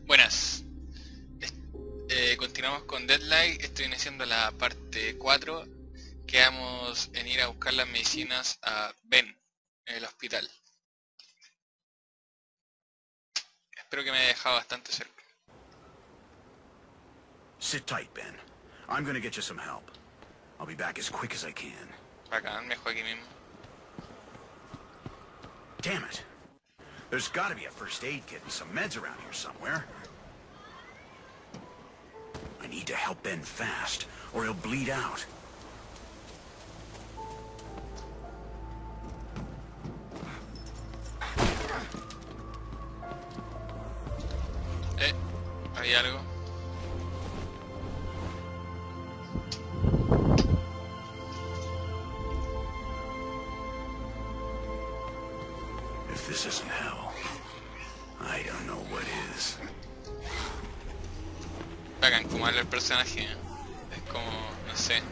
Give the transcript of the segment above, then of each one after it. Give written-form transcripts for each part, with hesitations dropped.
Buenas. Continuamos con Deadlight. Estoy iniciando la parte 4. Quedamos en ir a buscar las medicinas a Ben en el hospital. Espero que me haya dejado bastante cerca. Sit tight, Ben. I'm gonna get you some help. I'll be back as quick as I can. Bacán, me dejo aquí mismo. Damn it. There's gotta be a first aid kit and some meds around here somewhere. I need to help Ben fast, or he'll bleed out. ¿Hay algo? If this isn't hell, I don't know what is. Bacán, como habla el personaje. Es como, no sé.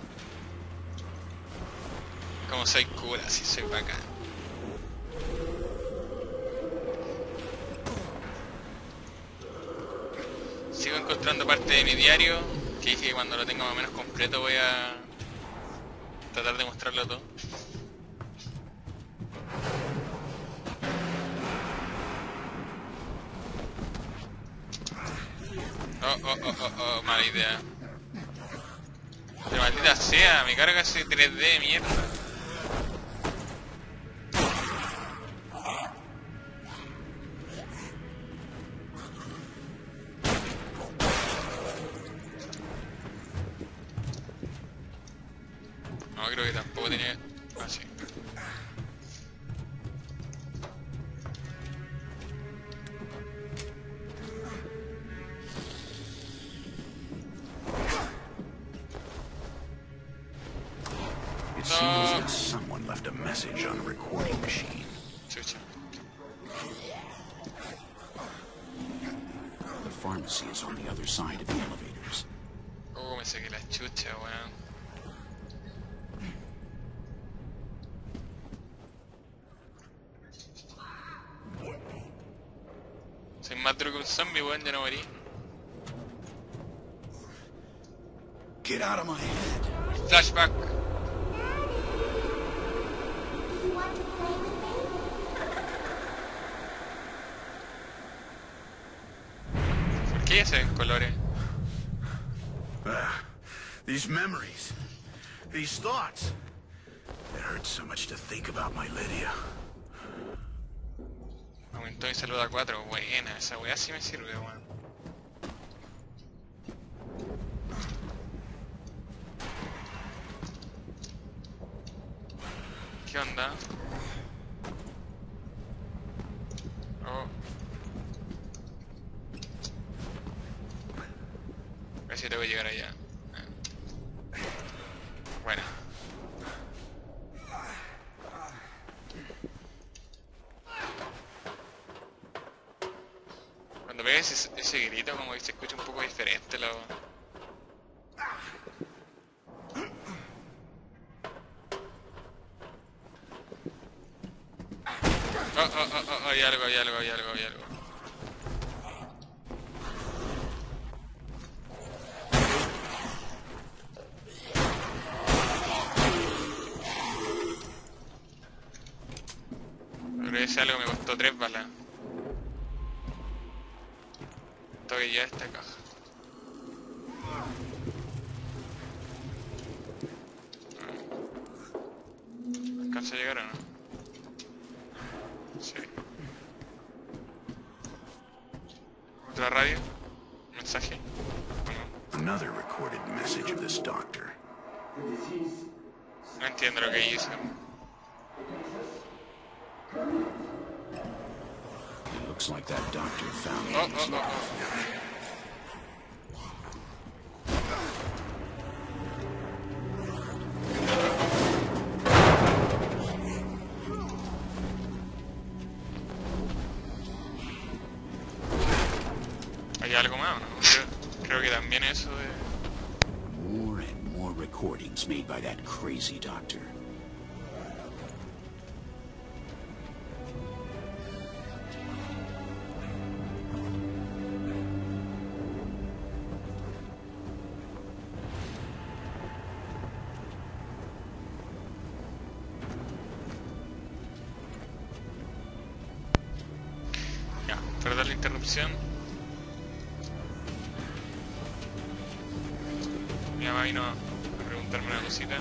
Como soy cool, así soy bacán. Sigo encontrando parte de mi diario, que dije que cuando lo tenga más o menos completo voy a tratar de mostrarlo todo. Oh, mala idea. Pero maldita sea, mi carga es 3D, mierda. No, creo que tampoco tenía... Ah, sí. It seems that someone left a message on a recording machine. Chucha. The pharmacy is on the other side of the elevators. Me saqué la chucha, weón. Soy más duro que un zombie, weón, ya no morí. Get out of my head. Flashback. ¿Por qué ya se ven colores? These memories. These thoughts. It hurts so much to think about my Lydia. Aumentó mi salud a 4. Buena, esa weá sí me sirve, weón. ¿Qué onda? Oh. A ver si tengo que llegar allá. Bueno. Cuando pegas ese grito, como que se escucha un poco diferente la... hay algo. Pero ese algo me costó 3 balas. Tengo que llevar esta caja. ¿Alcanza a llegar o no? Sí. ¿Otra radio? ¿Mensaje? ¿O no? Another recorded message of this doctor. No entiendo lo que hizo. It looks like that doctor found me. ¿Hay algo más o no? Creo que también eso de... More and more recordings made by that crazy doctor. Ya, perdón la interrupción. Mi mamá vino a preguntarme una cosita.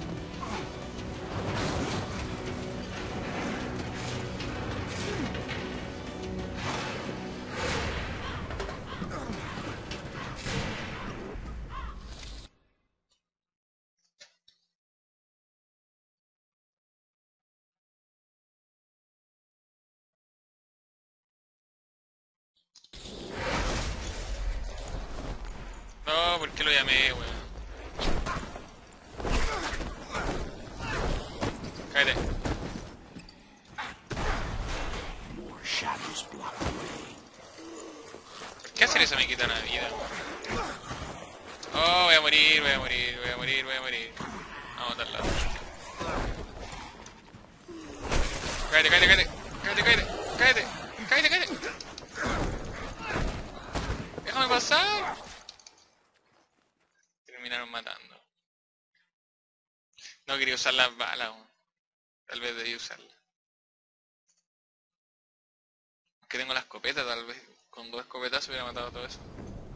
No, ¿por qué lo llamé, weón? Cállate. More shadows block the way. ¿Por qué hacer eso me quita una vida? Oh, voy a morir, voy a morir, voy a morir, voy a morir. Vamos a matarla. Cállate, cállate, cállate. Cállate, cállate. Cállate, cállate, cállate. Déjame pasar. Terminaron matando. No quería usar las balas aún. Tal vez debí usarlas. Que tengo la escopeta, tal vez con 2 escopetazos hubiera matado todo eso.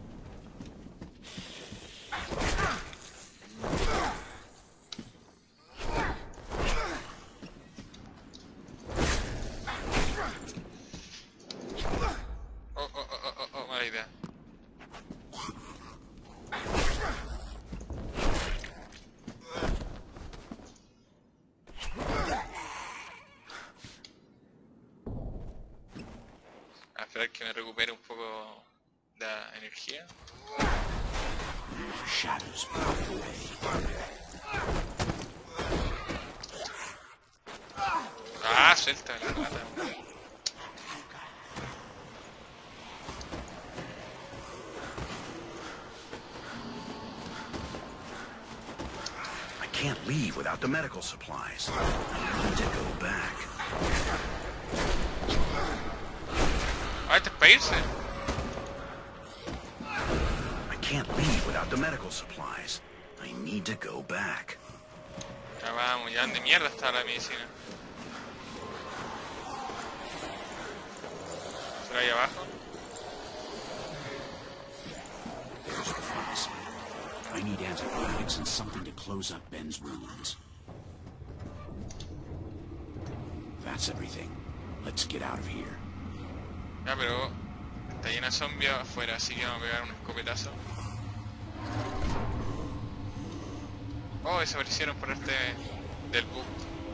Oh, mala idea. A esperar que me recupere un poco de energía. Shadows block the way. Ah, suelta la rata. I can't leave without the medical supplies. I need to go back. Ah, este es para irse. I can't leave without the medical supplies. I need to go back. Ya vamos, ya de mierda está la medicina. ¿Será ahí abajo? There's the pharmacy. I need antibiotics and something to close up Ben's wounds. That's everything. Let's get out of here. Ya, pero está llena de zombies afuera, así que vamos a pegar un escopetazo. Oh, desaparecieron por este del bug.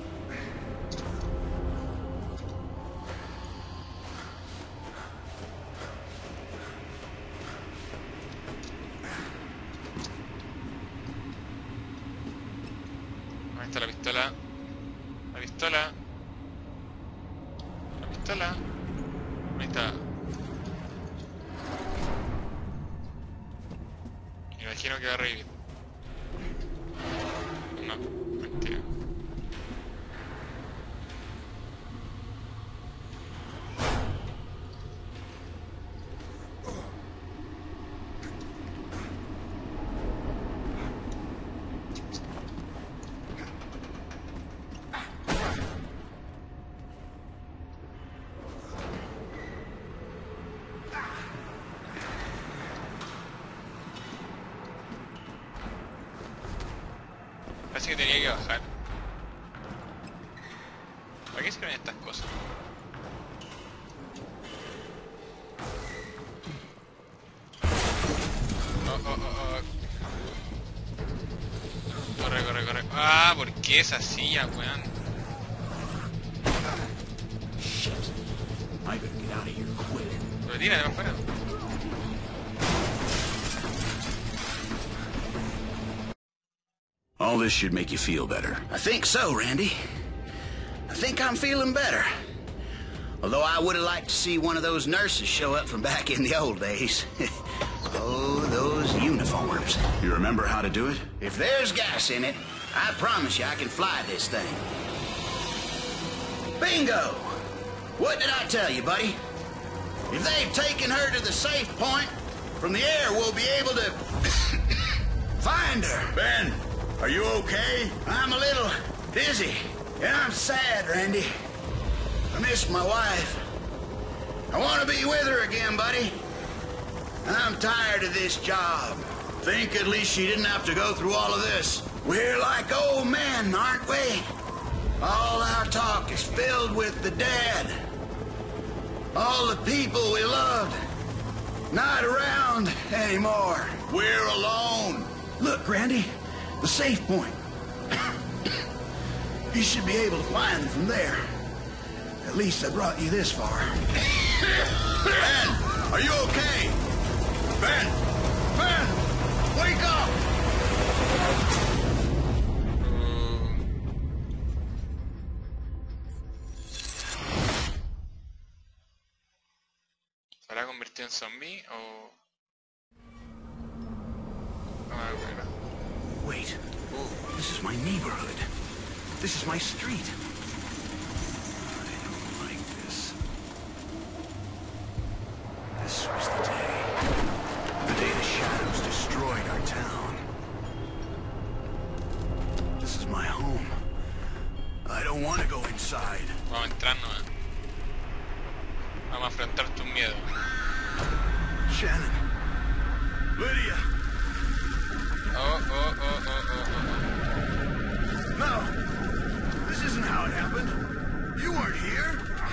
Ahí está la pistola. La pistola. La pistola. Ahí está. Me imagino que va a revivir. No, mentira. Parece que tenía que bajar. ¿Para qué sirven estas cosas? Oh. Corre. Ah, ¿por qué esa silla, weón? Shit. I better get out of here quick. Pero tira de afuera. All this should make you feel better. I think so, Randy. I think I'm feeling better. Although I would have liked to see one of those nurses show up from back in the old days. Oh, those uniforms. You remember how to do it? If there's gas in it, I promise you I can fly this thing. Bingo! What did I tell you, buddy? If they've taken her to the safe point, from the air we'll be able to find her. Ben, are you okay? I'm a little dizzy, and I'm sad, Randy. I miss my wife. I want to be with her again, buddy. I'm tired of this job. Think at least she didn't have to go through all of this. We're like old men, aren't we? All our talk is filled with the dead. All the people we loved. Not around anymore. We're alone. Look, Randy, the safe point. You should be able to find it from there. At least I brought you this far. Ben, are you okay? Ben! Ben! Wake up! ¿Se habrá convertido en zombie o...? Ah, bueno. Wait. This is my neighborhood. This is my street. I don't like this. This was the day. The day the shadows destroyed our town. This is my home. I don't want to go inside. Vamos a entrar nomás. Vamos a afrontar tus miedos. Shannon. Lydia. Oh. No. This isn't how it happened. You weren't here.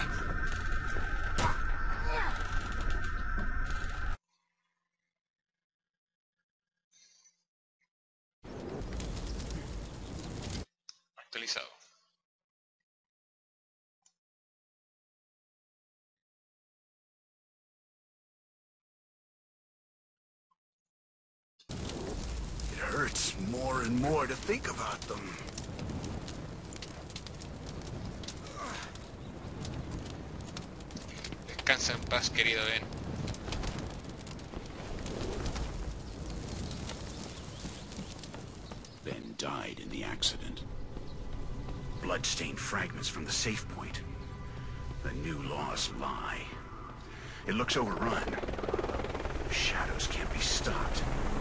Actualizado. It hurts more and more to think about them. Descansa en paz, querido Ben. Ben died in the accident. Blood-stained fragments from the safe point. The new law's lie. It looks overrun. Shadows can't be stopped.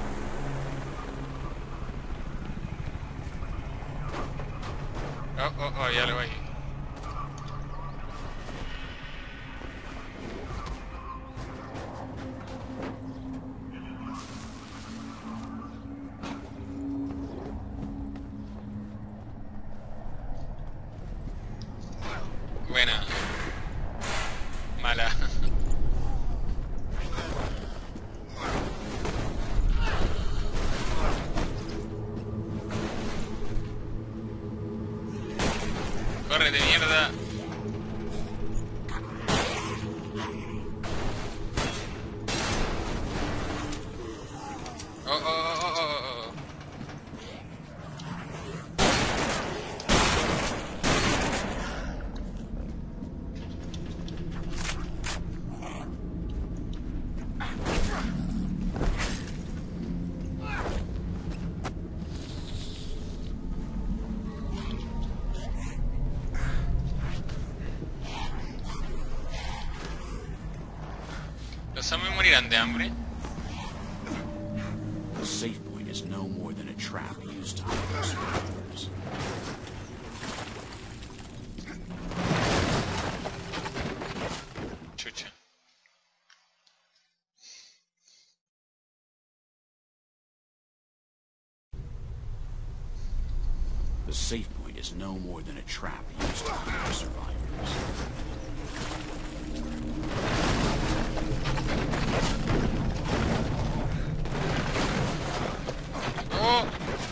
Oh, ya lo voy. Buena. Mala. Corre de mierda. Oh. ¿Los zombies morirán de hambre? The safe point is no more than a trap used to hide survivors. Chucha. The safe point is no more than a trap used to hide survivors. Oh.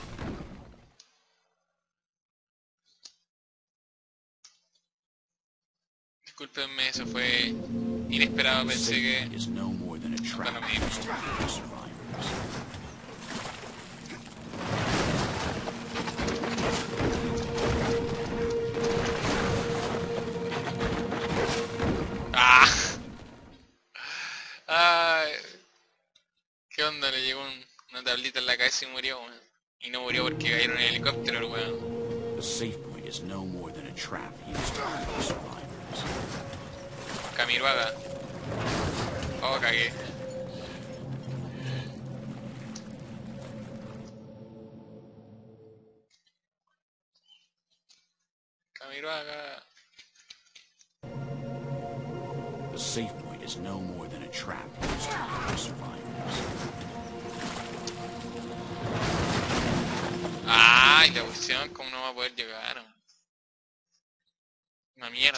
Discúlpenme, eso fue inesperado, pensé que... Is no more than a trap lo mismo. used to hide survivors. ¡Ah! Ay, ¿qué onda? Le llegó una tablita en la cabeza y murió, weón. Y no murió porque cayeron en el helicóptero, el weón. The safe point is no more than a trap used to hide survivors. Camiruaga. Oh, cagué. Camiruaga. The safe point is no more than a trap used to lure survivors. Ay, la cuestión, ¿cómo no va a poder llegar? Una mierda.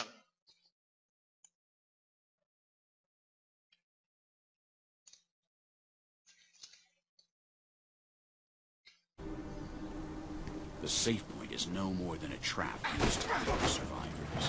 The safe point is no more than a trap used to lure survivors.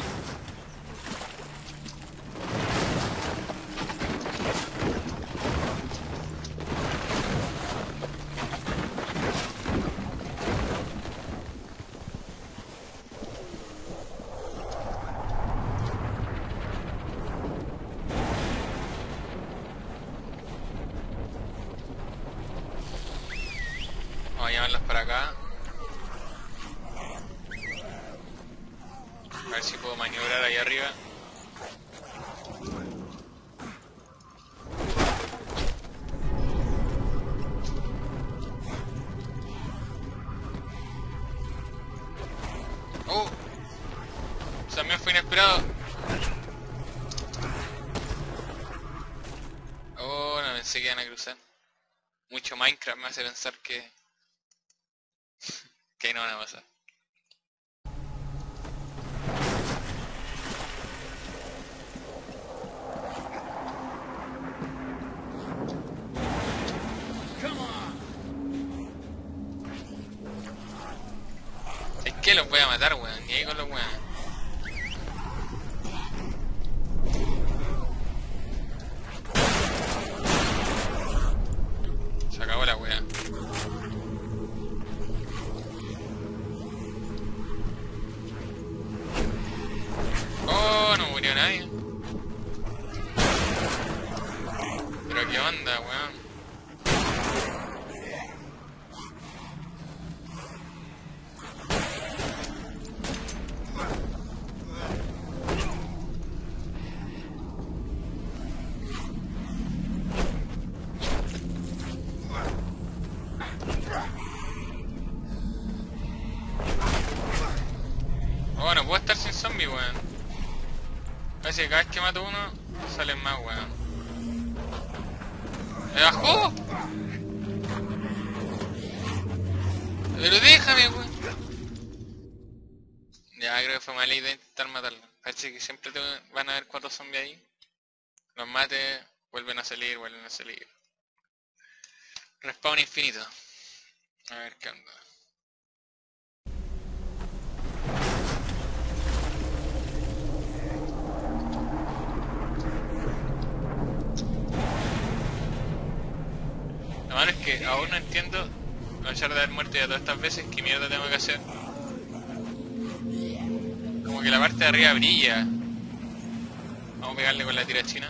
Vamos a llamarlas para acá. A ver si puedo maniobrar ahí arriba. ¡Oh! También fue inesperado. Oh, no pensé que iban a cruzar. Mucho Minecraft me hace pensar que no van a pasar. Es que los voy a matar, weón. Ni ahí con los weones. Se acabó la weá. Oh, no murió nadie. Pero qué onda, weón. Oh, no puedo estar sin zombie, weón. Parece que cada vez que mato uno, salen más, weón. ¡Me bajó! Pero déjame, weón. Ya, creo que fue mala idea intentar matarlo. Parece que siempre van a haber 4 zombies ahí. Los mates, vuelven a salir, vuelven a salir. Respawn infinito. A ver qué onda. Lo malo es que aún no entiendo, a pesar de haber muerto ya todas estas veces, qué mierda tengo que hacer. Como que la parte de arriba brilla. Vamos a pegarle con la tira china.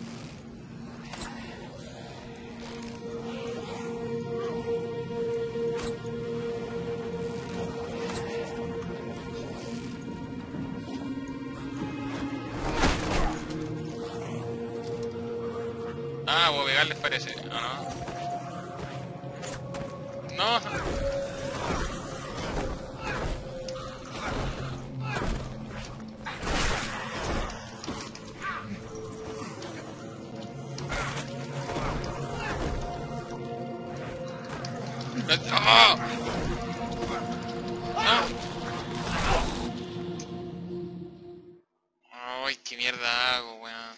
Ah, voy a pegarles parece, ¿o no? No. ¡Oh! ¡No! ¡Ay, qué mierda hago, weón!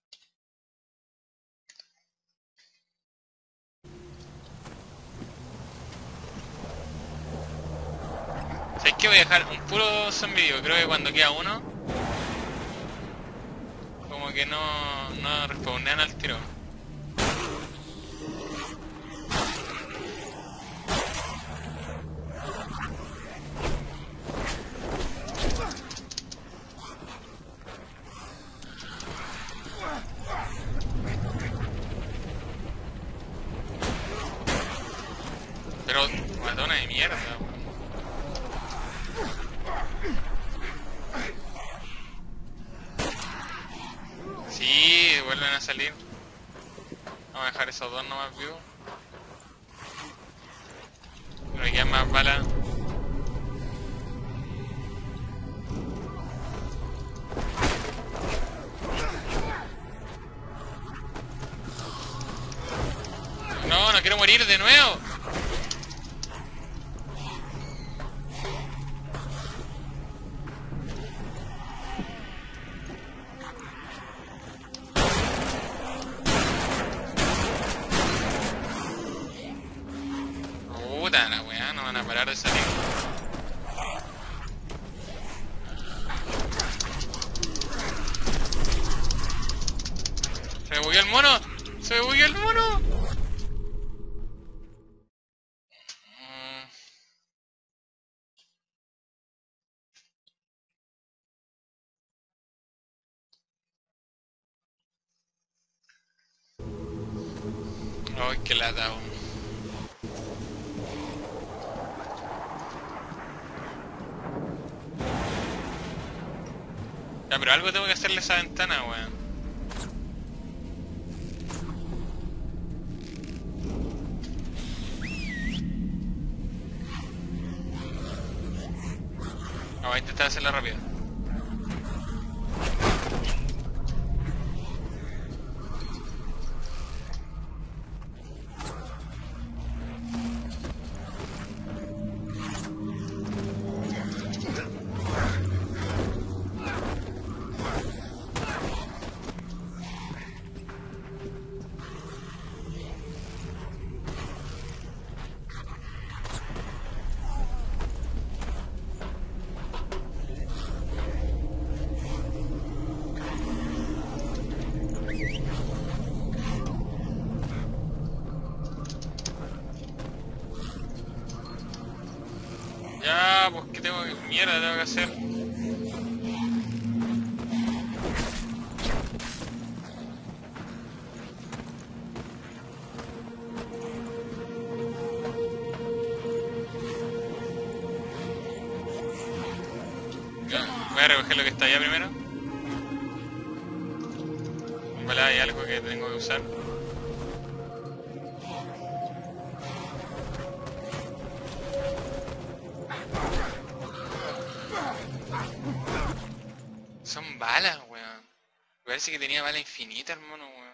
¿Sabes qué? Voy a dejar un puro zombie vivo. Creo que cuando queda uno, como que no respawnean al tiro. Pero matona de mierda, weón. Sí, vuelven a salir. Vamos a dejar esos dos nomás vivos. Pero me quedan más balas. quiero morir de nuevo. Puta la weá, no van a parar de salir. Se me bugueó el mono. Se me bugueó el mono. Ay, qué lata, weón. Ya, pero algo tengo que hacerle a esa ventana, weón. Voy a intentar hacerla rápido. Ya, pues qué tengo que... mierda tengo que hacer. Ya, voy a recoger lo que está allá primero. Ojalá hay algo que tengo que usar. Son balas, weón. Parece que tenía bala infinita el mono, weón.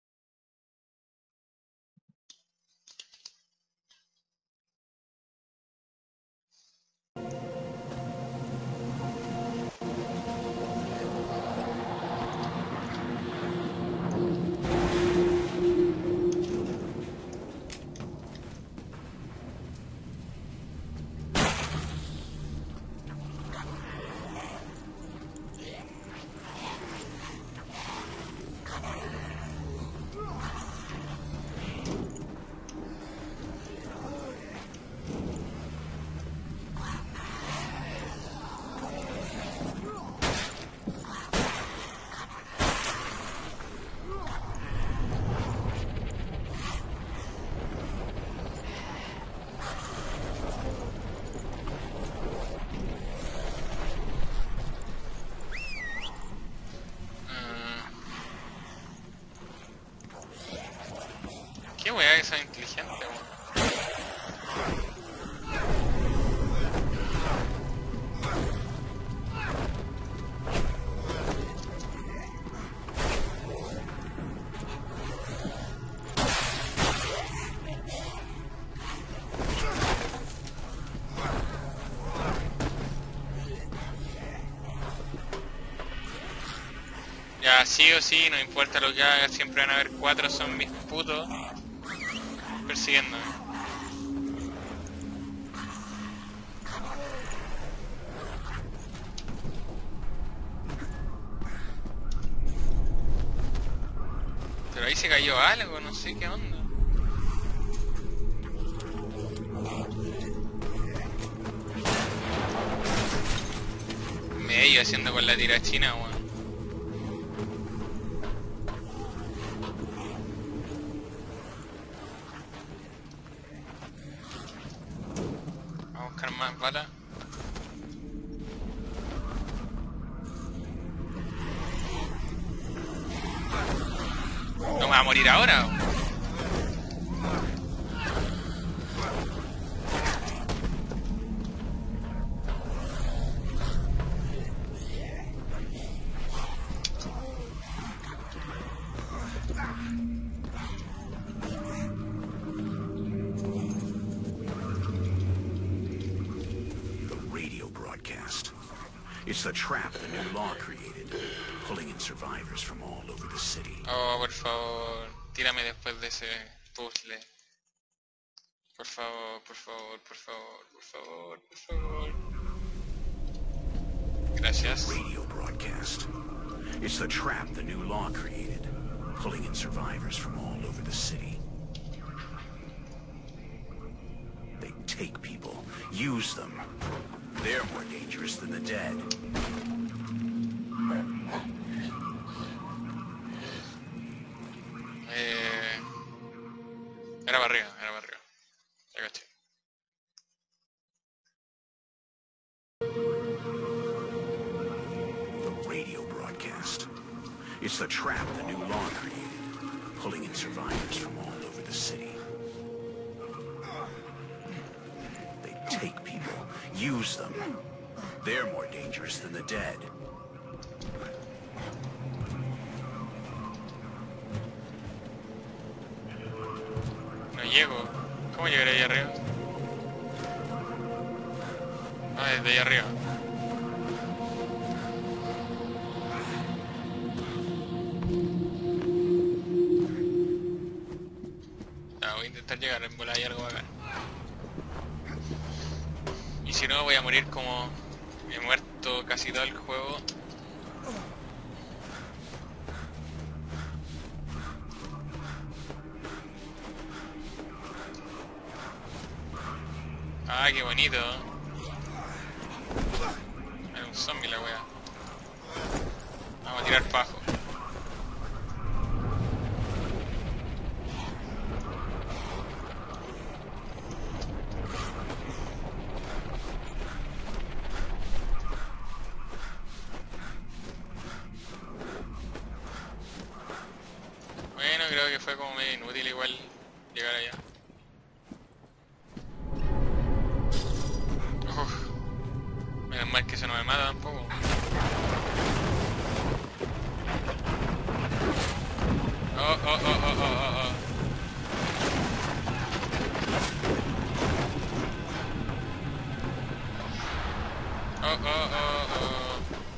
Qué weá que son inteligentes, weón. Ya, sí o sí, no importa lo que haga, siempre van a haber 4 zombies putos persiguiéndome. Pero ahí se cayó algo, no sé qué onda. Medio haciendo con la tirachina, weón. Vamos a buscar más balas. No me va a morir ahora, weón. It's the trap the new law created, pulling in survivors from all over the city. Oh, por favor, tírame después de ese puzzle. Por favor, por favor, por favor, por favor, por favor. Gracias. Radio broadcast. It's the trap the new law created, pulling in survivors from all over the city. They take people, use them. They're more dangerous than the dead. Era para arriba, era para arriba. Ya caché. The radio broadcast. It's the trap the new law created, pulling in survivors from all over the city. They take people, use them. They're more dangerous than the dead. No llego. ¿Cómo llegaré ahí arriba? Ah, desde ahí arriba. Ya, voy a intentar llegar, en bola hay algo bacán. Y si no, voy a morir como he muerto casi todo el juego. Ah, qué bonito. Hay un zombie la wea. Vamos a tirar pajo. Bueno, creo que fue como medio inútil igual llegar allá. Menos mal que eso no me mata tampoco. Oh, oh, oh, oh, oh, oh, oh. Oh, oh, oh, oh.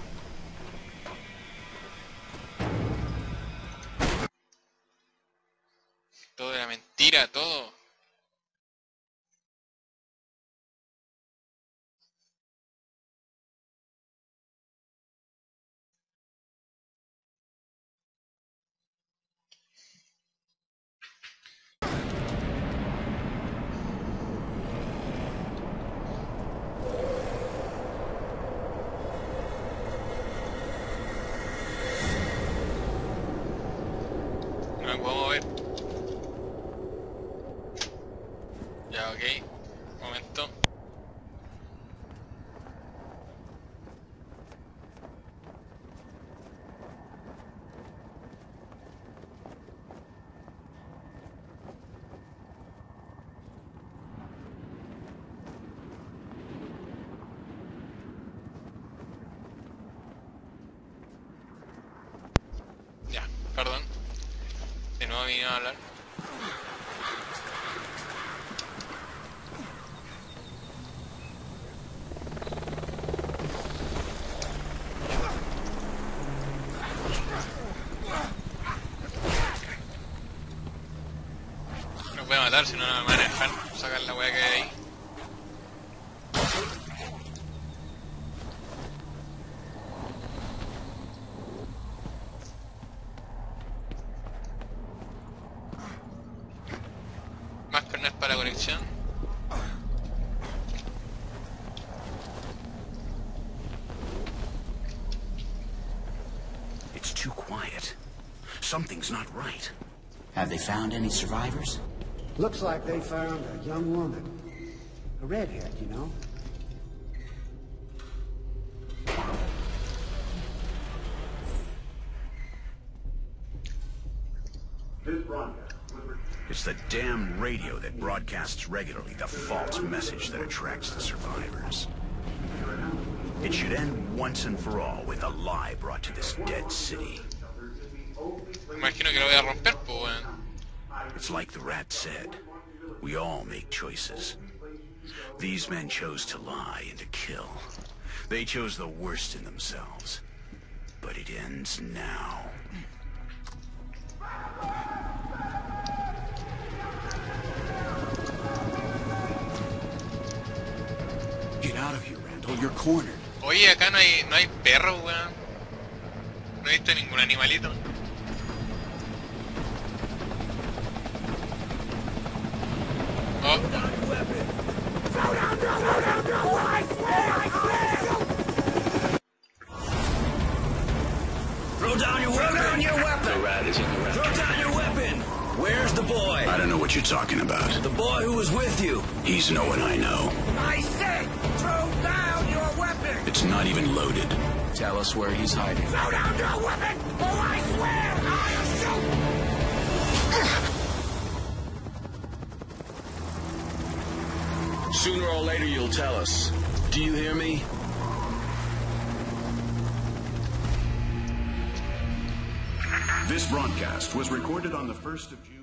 Todo era mentira, todo. No me puedo mover. Ya, ok. Un momento. Ya, perdón. De nuevo vine a hablar. No voy a matar, si no, no me van a dejar sacar la wea que hay ahí. Más carnet para la colección. It's too quiet. Something's not right. Have they found any survivors? Looks like they found a young woman. A redhead, you know. It's the damn radio that broadcasts regularly the false message that attracts the survivors. It should end once and for all with a lie brought to this dead city. Imagino que lo voy a romper, pues weón. It's like the rat said. We all make choices. These men chose to lie and to kill. They chose the worst in themselves. But it ends now. Get out of here, Randall. You're cornered. Oye, acá no hay perros, weón. No he visto ningún animalito. Oh. Throw down your weapon! Throw down your weapon! The rat is in the rat. Throw down your weapon! Where's the boy? I don't know what you're talking about. The boy who was with you. He's no one I know. I said, throw down your weapon! It's not even loaded. Tell us where he's hiding. Throw down your weapon, or I swear I'll shoot! Sooner or later you'll tell us. Do you hear me? This broadcast was recorded on the 1st of June.